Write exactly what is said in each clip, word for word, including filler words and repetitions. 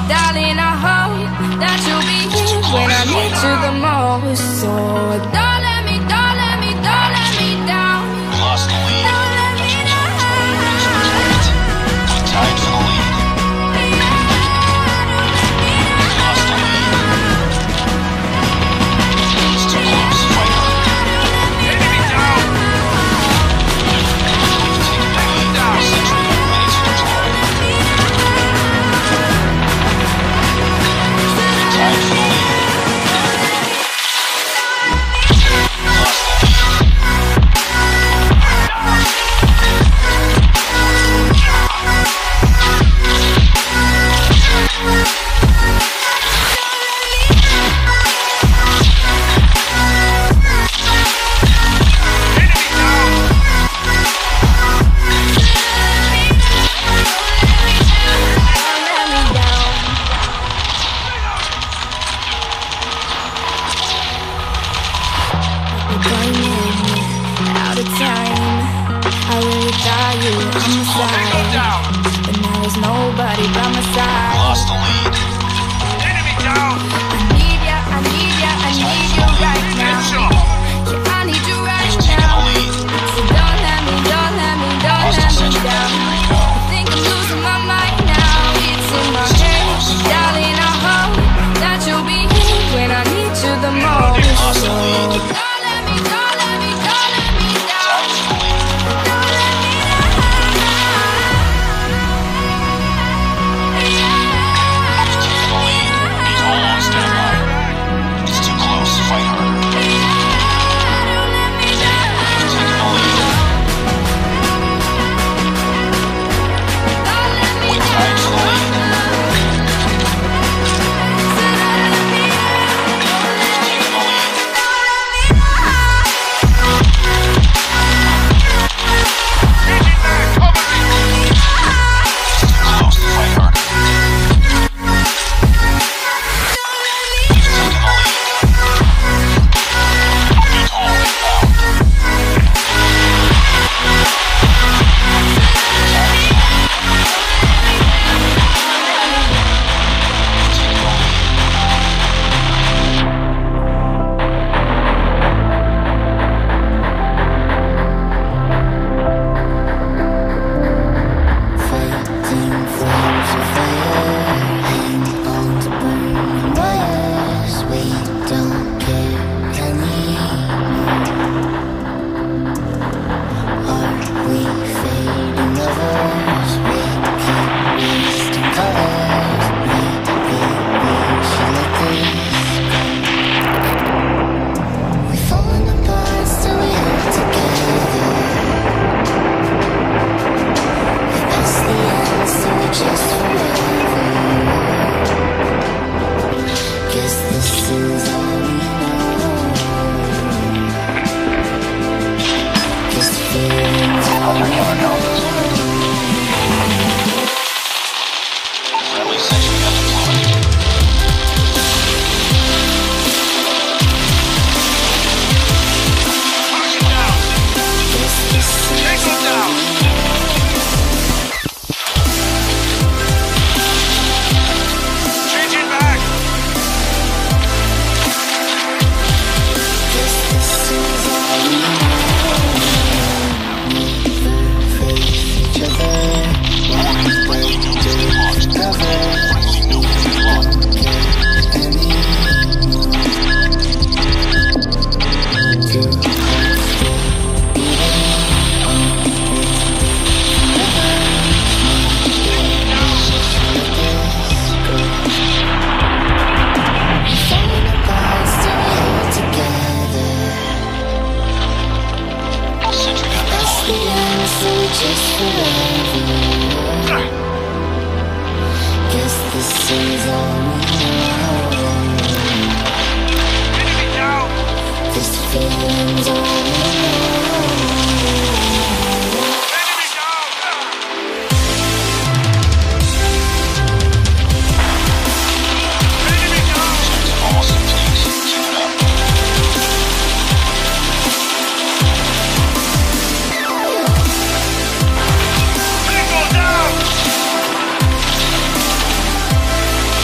darling, I hope that you'll be here when I need you the most. So don't let me, don't let me, don't let me down. Lost the lead. Don't let me down. Tied for the lead. Lost the lead. It's too close. Fight hard. Enemy down. Taking the lead. Down. Century minutes to deploy. Tied for the lead. Lost the lead. Out of time, I really thought you were on my side, but now there's nobody by my side. Lost the lead. Enemy down. I need ya, I need ya, I need you right now. Yeah, I need you right now. So don't let me, don't let me, don't let me down. I think I'm losing my mind now. It's in my head, darling. I hope that you'll be here when I need you the most. Lost the lead. Don't let me, don't let me, don't let me down. Don't let me Taking the lead. He's all on standby. It's too close. Fight harder. Taking the lead. We tied for the lead. Taking the lead. It's too close. Fight harder. He's taking the lead. He's all inbound. Taking the lead. Fighting flames of fire, hang on to burning wires. We don't care anymore. Are we fading lovers? We keep wasting colors. Maybe we should let this go. We've fallen apart, still we held together. Past the end, so we just forever. Guess this is all we know. Guess the feeling's all we know. Friendly sentry gun deployed. Target down. Guess this is Take him down. Changing back. Guess this is all we know. Never face each other. Warning, friendly nukes been launched. Cover. Friendly nuke been launched. Too close to falling apart, still we hold together. Sentry gun That's the deployed. end, so we just forever. Guess this is all we know. Enemy down. This feeling's all we know. Enemy down. Enemy down. Almost complete. Keep it up. Tango down.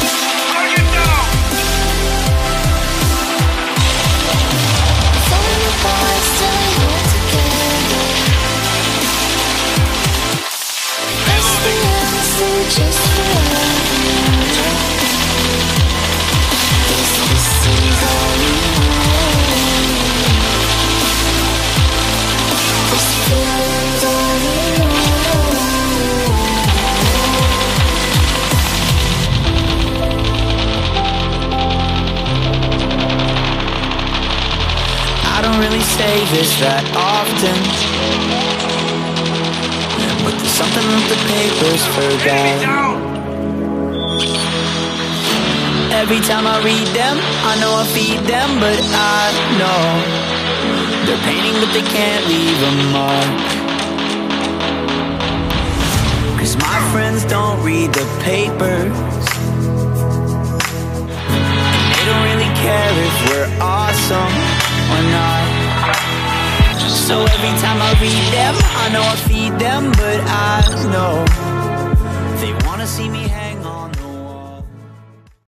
say this that often, but there's something that the papers forgot. Every time I read them, I know I feed them, but I know they're painting but they can't leave a mark. Cause my friends don't read the papers, and they don't really care if we're awesome or not. So every time I read them, I know I feed them, but I know